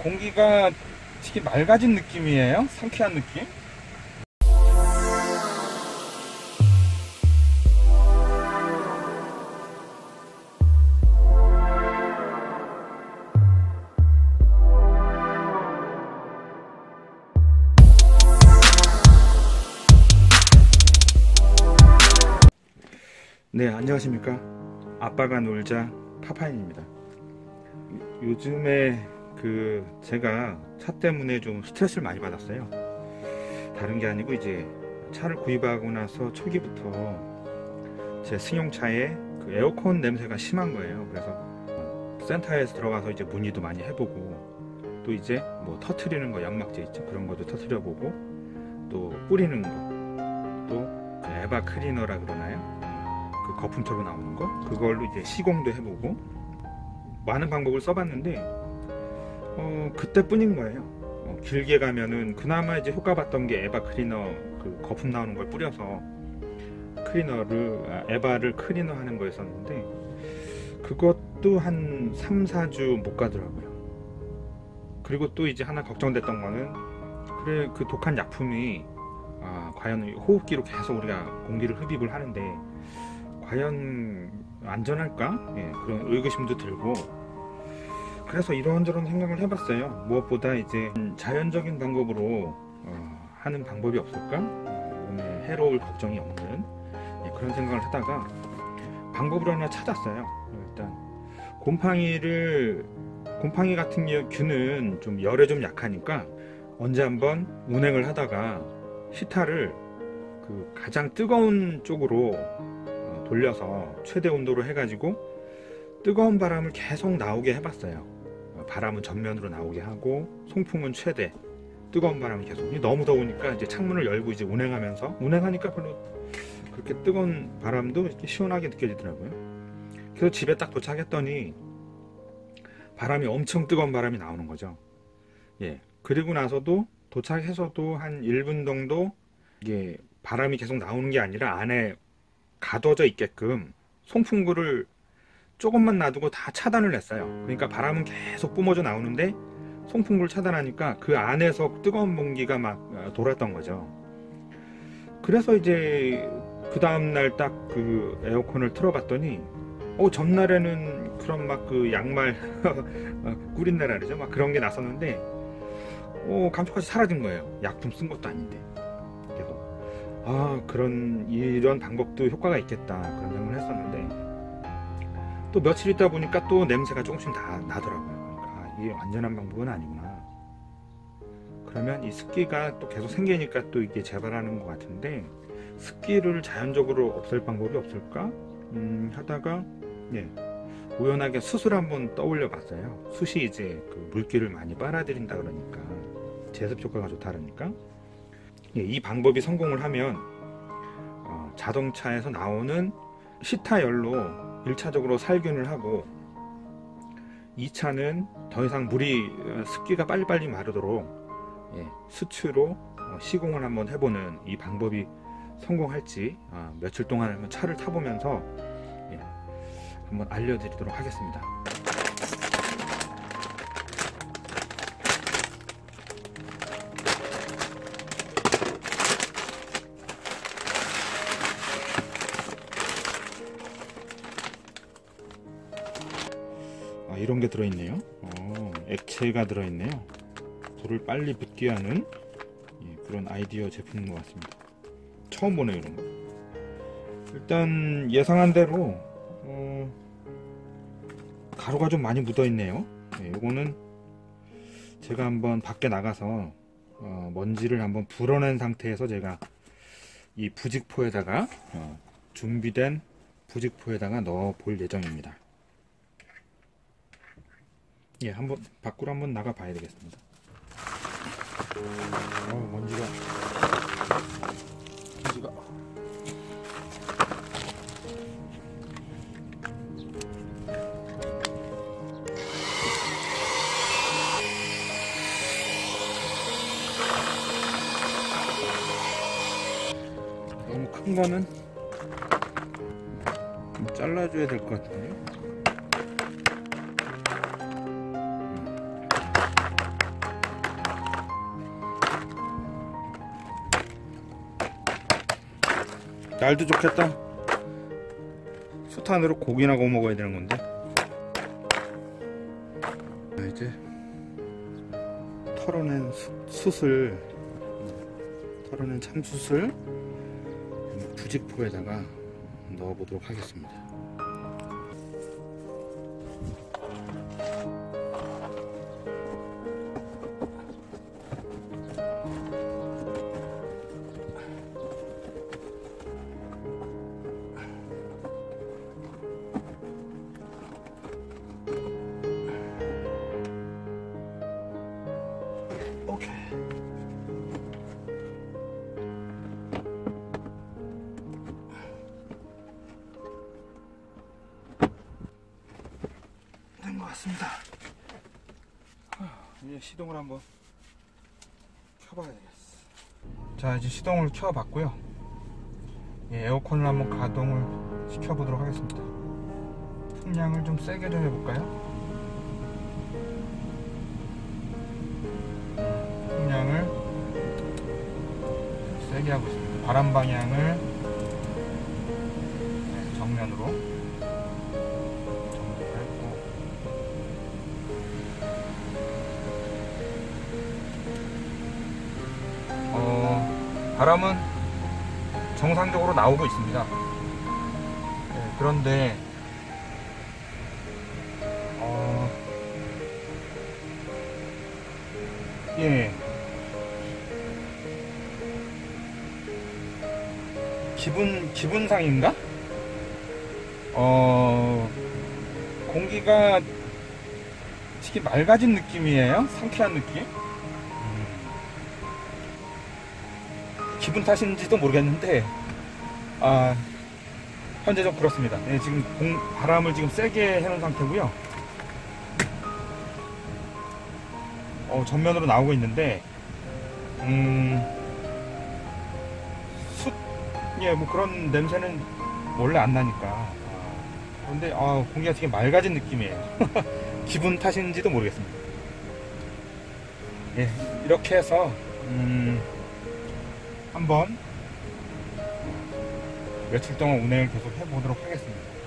공기가 되게 맑아진 느낌이에요. 상쾌한 느낌. 네, 안녕하십니까. 아빠가 놀자 파파인입니다. 요즘에 제가 차 때문에 좀 스트레스를 많이 받았어요. 다른 게 아니고 이제 차를 구입하고 나서 초기부터 제 승용차에 에어컨 냄새가 심한 거예요. 그래서 센터에서 들어가서 이제 문의도 많이 해보고, 또 이제 뭐 터트리는 거, 연막재 있죠, 그런 것도 터트려 보고, 또 뿌리는 거, 또 에바 클리너라 그러나요? 그 거품처럼 나오는 거, 그걸로 이제 시공도 해보고 많은 방법을 써봤는데 그때뿐인 거예요. 길게 가면은 그나마 이제 효과 봤던 게 에바 클리너, 그 거품 나오는 걸 뿌려서 에바를 클리너 하는 거였었는데, 그것도 한 3-4주 못 가더라고요. 그리고 또 이제 하나 걱정됐던 거는, 그래 그 독한 약품이 과연 호흡기로 계속 우리가 공기를 흡입을 하는데 과연 안전할까? 그런 의구심도 들고, 그래서 이런저런 생각을 해봤어요. 무엇보다 이제 자연적인 방법으로 하는 방법이 없을까? 몸에 해로울 걱정이 없는 그런 생각을 하다가 방법을 하나 찾았어요. 일단 곰팡이 같은 균은 좀 열에 좀 약하니까 언제 한번 운행을 하다가 히타를 가장 뜨거운 쪽으로 돌려서 최대 온도로 해가지고 뜨거운 바람을 계속 나오게 해봤어요. 바람은 전면으로 나오게 하고 송풍은 최대, 뜨거운 바람이 계속. 너무 더우니까 이제 창문을 열고 이제 운행하니까 별로 그렇게 뜨거운 바람도 이렇게 시원하게 느껴지더라고요. 그래서 집에 딱 도착했더니 바람이 엄청 뜨거운 바람이 나오는 거죠. 그리고 나서도 도착해서도 한 1분 정도 이게 바람이 계속 나오는 게 아니라 안에 가둬져 있게끔 송풍구를 조금만 놔두고 다 차단을 했어요. 그러니까 바람은 계속 뿜어져 나오는데 송풍구를 차단하니까 그 안에서 뜨거운 공기가 막 돌았던 거죠. 그래서 이제 그 다음날 딱 그 에어컨을 틀어봤더니 전날에는 그런 막 양말 구린내라 그러죠, 막 그런 게 났었는데 감쪽같이 사라진 거예요. 약품 쓴 것도 아닌데. 이런 방법도 효과가 있겠다, 그런 생각을 했었는데, 또 며칠 있다 보니까 또 냄새가 조금씩 다 나더라고요. 그러니까 이게 완전한 방법은 아니구나. 그러면 이 습기가 또 계속 생기니까 또 이게 재발하는 것 같은데, 습기를 자연적으로 없앨 방법이 없을까 하다가 우연하게 숯을 한번 떠올려 봤어요. 숯이 이제 물기를 많이 빨아들인다 그러니까, 제습 효과가 좋다 그러니까, 이 방법이 성공을 하면 자동차에서 나오는 시타열로 1차적으로 살균을 하고, 2차는 더 이상 습기가 빨리빨리 마르도록 수치로 시공을 한번 해보는 이 방법이 성공할지 며칠 동안 한번 차를 타보면서 한번 알려드리도록 하겠습니다. 이런 게 들어있네요. 액체가 들어있네요. 불을 빨리 붙게 하는 그런 아이디어 제품인 것 같습니다. 처음 보네요, 이런 거. 일단 예상한 대로 가루가 좀 많이 묻어 있네요. 이거는 제가 한번 밖에 나가서 먼지를 한번 불어낸 상태에서 제가 이 부직포에다가 준비된 부직포에다가 넣어 볼 예정입니다. 한번 밖으로 한번 나가 봐야 되겠습니다. 먼지가 너무 큰 거는 좀 잘라줘야 될 것 같은데요. 날도 좋겠다. 숯한으로 고기나 구워 먹어야 되는 건데. 이제 털어낸 털어낸 참숯을 부직포에다가 넣어보도록 하겠습니다. 오케이. 된 것 같습니다. 이제 시동을 한번 켜봐야 되겠어. 자, 이제 시동을 켜봤고요. 에어컨을 한번 가동을 시켜보도록 하겠습니다. 풍량을 좀 세게 좀 해볼까요? 풍량을 세게 하고 있습니다. 바람 방향을 정면으로 했고, 바람은 정상적으로 나오고 있습니다. 그런데 기분상인가? 공기가 되게 맑아진 느낌이에요. 상쾌한 느낌. 기분 탓인지도 모르겠는데, 현재 좀 그렇습니다. 지금 바람을 지금 세게 해놓은 상태고요. 전면으로 나오고 있는데, 뭐 그런 냄새는 원래 안 나니까. 그런데 공기가 되게 맑아진 느낌이에요. 기분 탓인지도 모르겠습니다. 이렇게 해서 한번 며칠 동안 운행을 계속 해보도록 하겠습니다.